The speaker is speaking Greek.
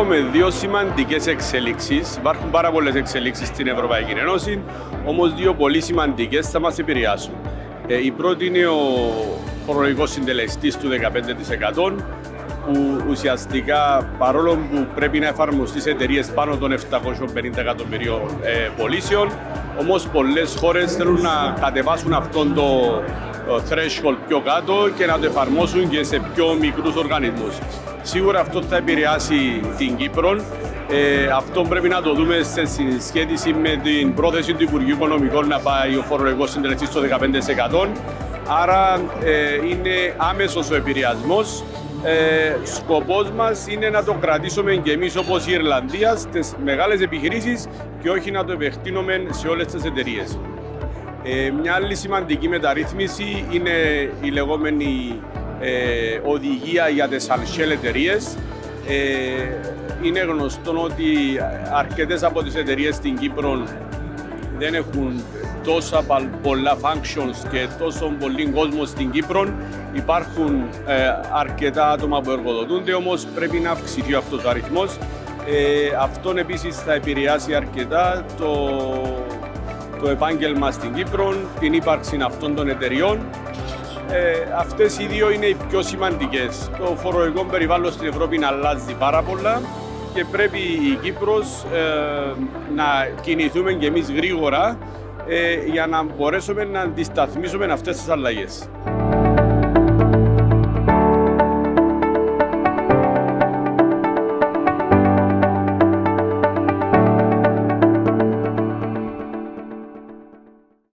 έχουμε δύο σημαντικές εξελίξεις. Υπάρχουν πάρα πολλές εξελίξεις στην Ευρωπαϊκή Ένωση, όμως δύο πολύ σημαντικές θα μας επηρεάσουν. Η πρώτη είναι ο φορολογικός συντελεστής του 15%, που ουσιαστικά, παρόλο που πρέπει να εφαρμοστεί σε εταιρείες πάνω των 750 εκατομμυρίων πωλήσεων, όμως πολλές χώρες θέλουν να κατεβάσουν αυτόν το threshold πιο κάτω και να το εφαρμόσουν και σε πιο μικρούς οργανισμούς. Σίγουρα αυτό θα επηρεάσει την Κύπρο. Αυτό πρέπει να το δούμε σε συσχέτιση με την πρόθεση του Υπουργείου Οικονομικών να πάει ο φορολογικός συντελεστής στο 15%. Άρα είναι άμεσος ο επηρεασμός. Σκοπός μας είναι να το κρατήσουμε και εμείς όπως η Ιρλανδία στις μεγάλες επιχειρήσεις και όχι να το επεκτείνουμε σε όλες τις εταιρείες. Μια άλλη σημαντική μεταρρύθμιση είναι η λεγόμενη οδηγία για τις shell εταιρείες. Είναι γνωστό ότι αρκετές από τις εταιρείες στην Κύπρο δεν έχουν τόσα πολλά functions και τόσο πολύ κόσμο στην Κύπρο. Υπάρχουν αρκετά άτομα που εργοδοτούνται, όμως πρέπει να αυξηθεί αυτός ο αριθμός. Αυτόν επίσης θα επηρεάσει αρκετά το επάγγελμα στην Κύπρο, την ύπαρξη αυτών των εταιριών. Αυτές οι δύο είναι οι πιο σημαντικές. Το φορολογικό περιβάλλον στην Ευρώπη αλλάζει πάρα πολλά και πρέπει η Κύπρος να κινηθούμε και εμείς γρήγορα για να μπορέσουμε να αντισταθμίσουμε αυτές τις αλλαγές.